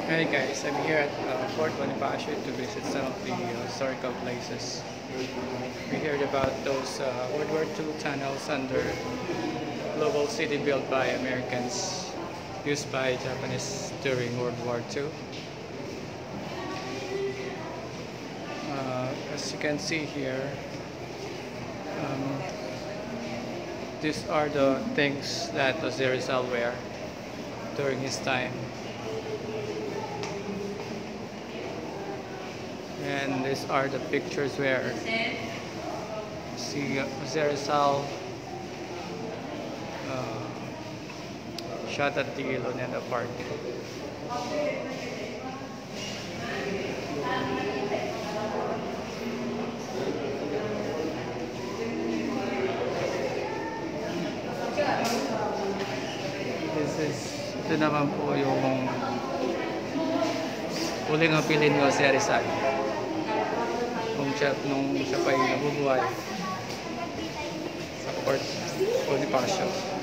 Hey guys, I'm here at Fort Bonifacio to visit some of the historical places. We heard about those World War II tunnels under global city built by Americans, used by Japanese during World War II. As you can see here, um, these are the things that Jose Rizal wear during his time. And these are the pictures where see Jose Rizal shot at the Luneta Park. Ito naman po yung huling apilin ni Jose Rizal nung siya pa ay nabubuhay sa Fort Bonifacio.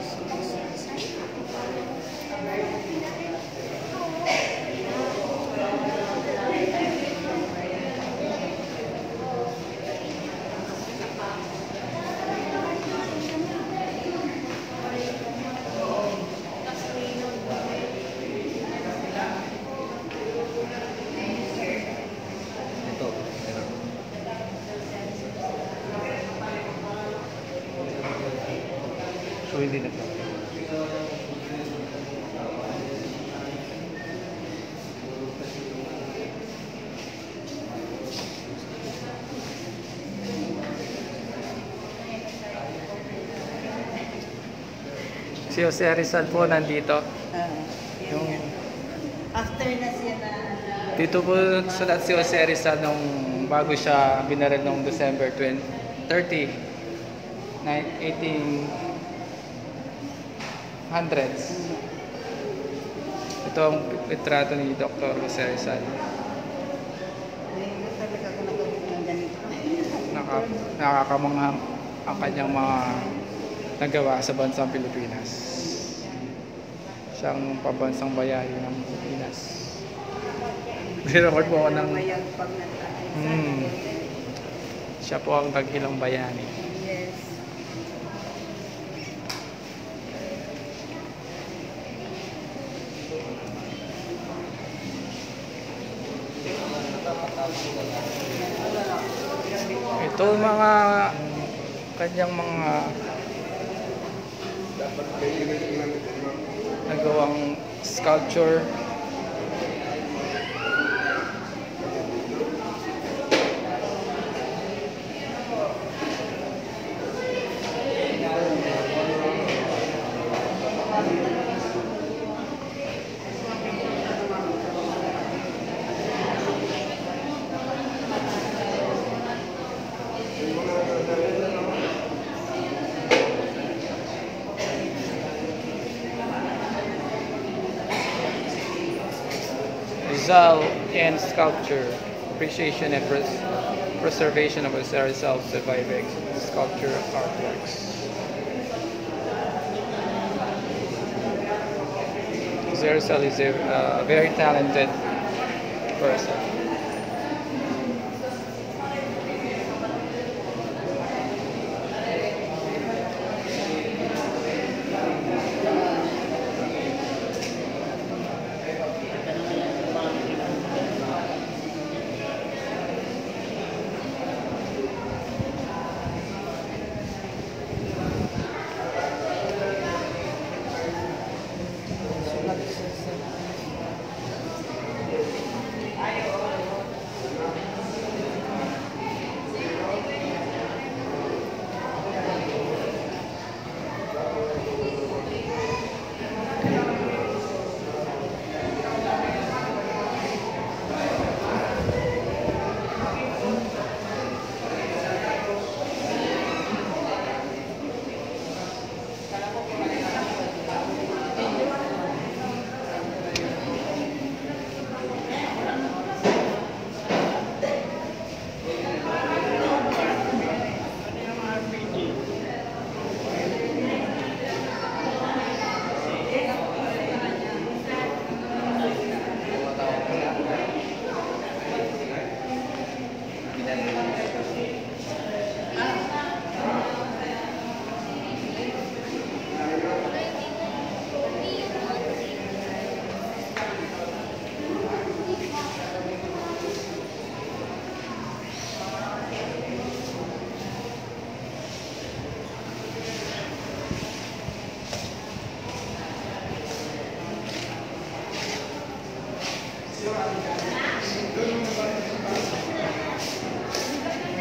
So hindi na. Si Jose Rizal po nandito. Yung After na siya na dito po sulat si Jose Rizal nung bago siya binaril noong December 30, 1800s. Ito ang litrato ni Dr. Jose Rizal. talaga ako nagawin ng ganito. Nakakamanghang ang kanyang mga nagawa sa bansang Pilipinas. Siyang pambansang bayani ng Pilipinas. Record po ako ng... Mayagpag na tayo. Siya po ang dakilang bayani. Yes. Ito mga kanyang mga nagawang sculpture. Rizal and sculpture, appreciation and preservation of Jose Rizal's surviving sculpture artworks. Jose Rizal is a very talented person.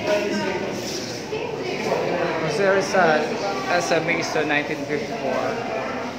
There's SMA to 1954.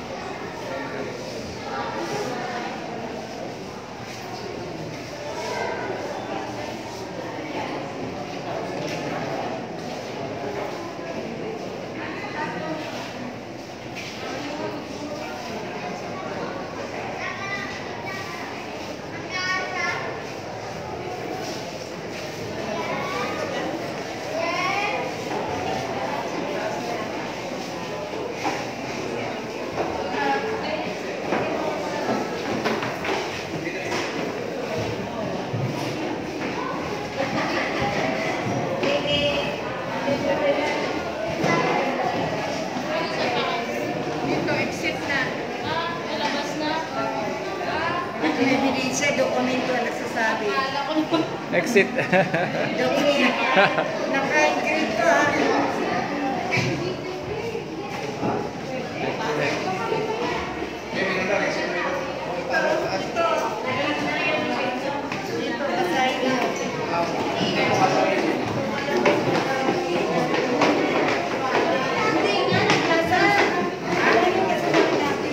Dito, exit na. Nalabas na. At may bilisya, dokumento ang nagsasabi. Akala ko naman. Exit. Dokumento. Naka-grade ko ha. Dito, basahin mo. Hindi nga, naglasa. Ano yung kasabi natin?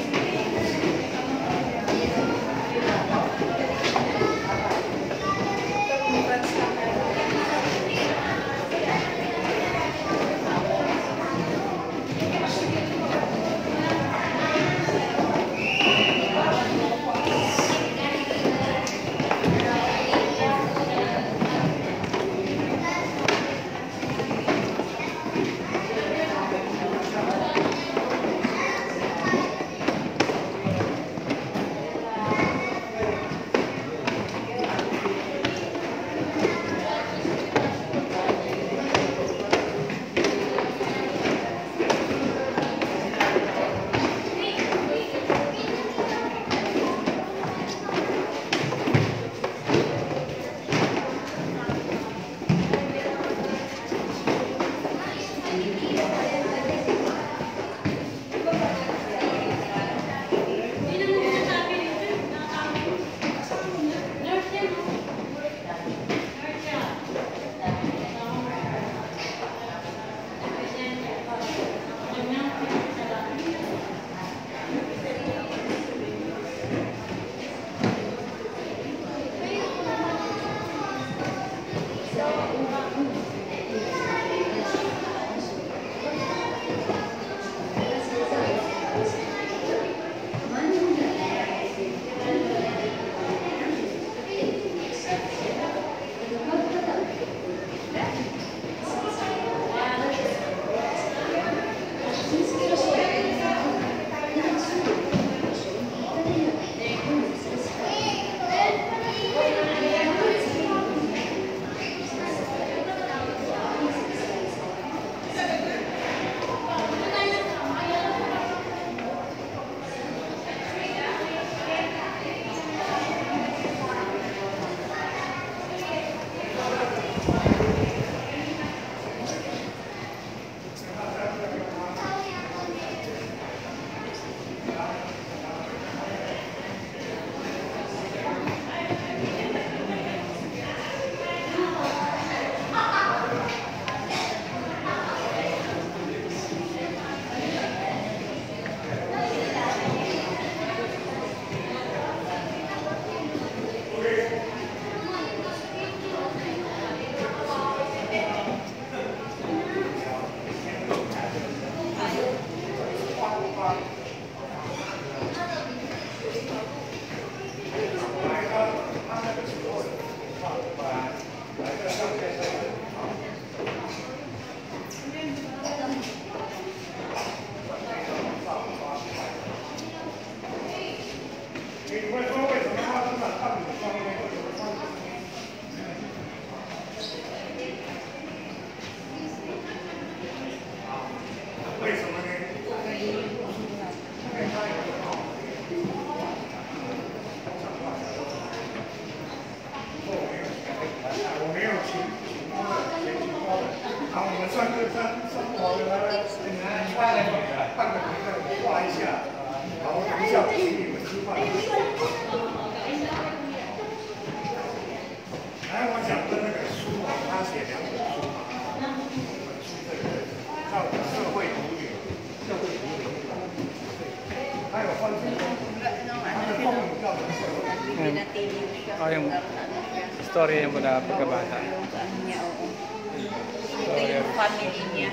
pinatili mo siya. Oh, yung Hanggang ano siya. Storya niya mula pagkabata. Yung ano niya, oo. Ito Storya. yung family niya.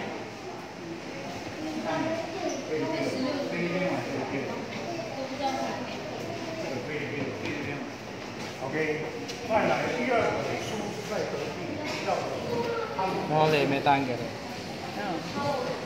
Mole, may tanggal. Oh.